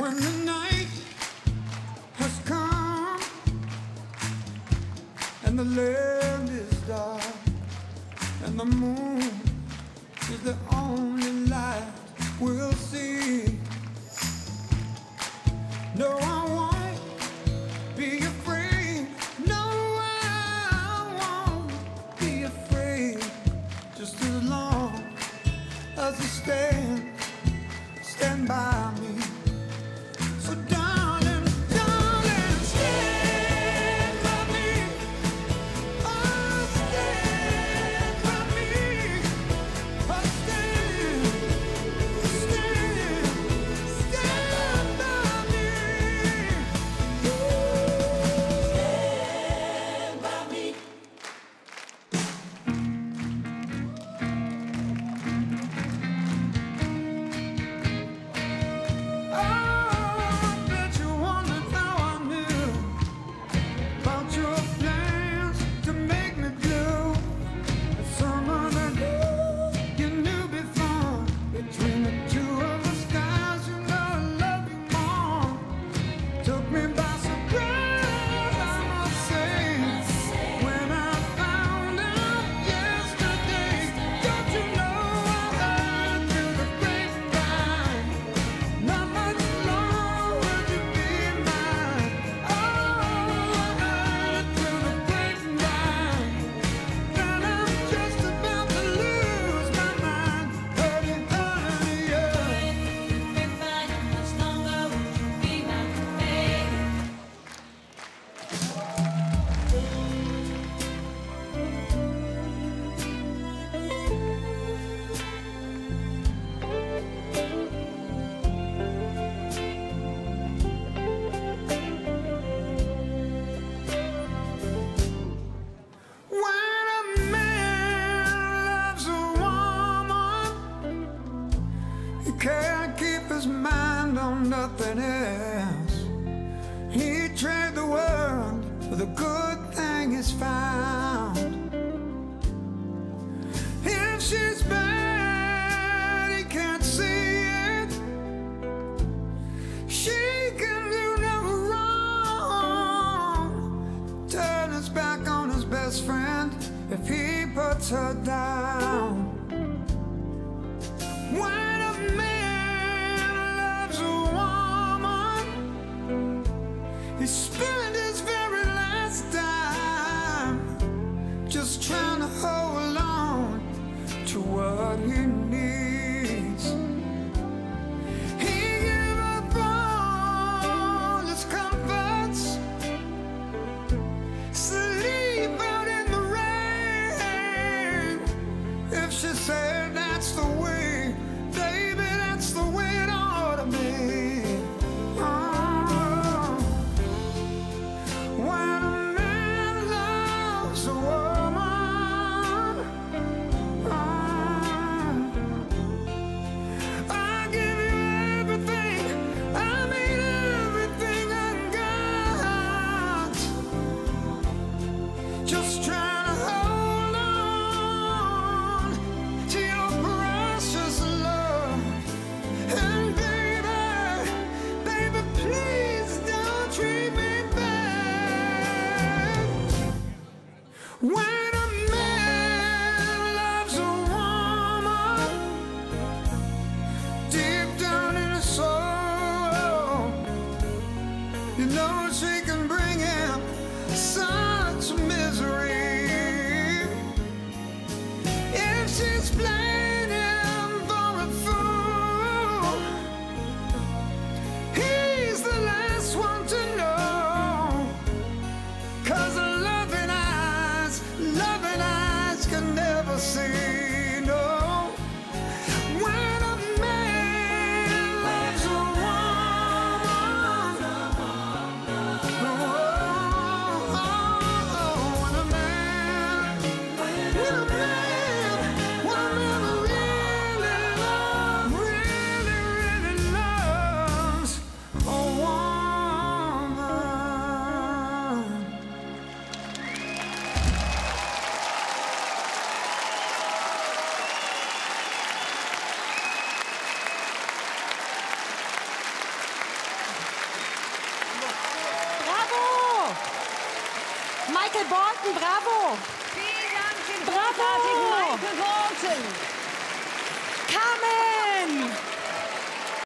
When the night has come and the land is dark and the moon is the only light we'll see. No, I won't be afraid. No, I won't be afraid. Just as long as you stand by me. So darling, darling, stand by me. Oh, stand by me. Oh, stand by me. Stand by me. Oh, I bet you wondered how I knew about your plans to make me blue. If someone that you knew before, between the two of the skies, you know I love you more. Took me by surprise, I must say, when I found out yesterday. Don't you know I heard through the grapevine? Not much longer would you be mine. Oh, I heard through the grapevine that I'm just about to lose my mind. Honey, honey, yeah. Much longer would you be my baby? When a man loves a woman, he can't keep his mind on nothing else. He'd trade the world for the good thing he's found. If she's bad, he can't see it. She can do no wrong. Turn his back on his best friend if he puts her down. When a man loves a woman, he spent his very last dime just trying to hold on to what he needs. He gave up all his comforts, sleep out in the rain. If she said that's the way, baby, that's the way it ought to be. Oh. Michael Bolton, bravo. Vielen Dank, den Bravo. großartigen Michael Bolton. Carmen.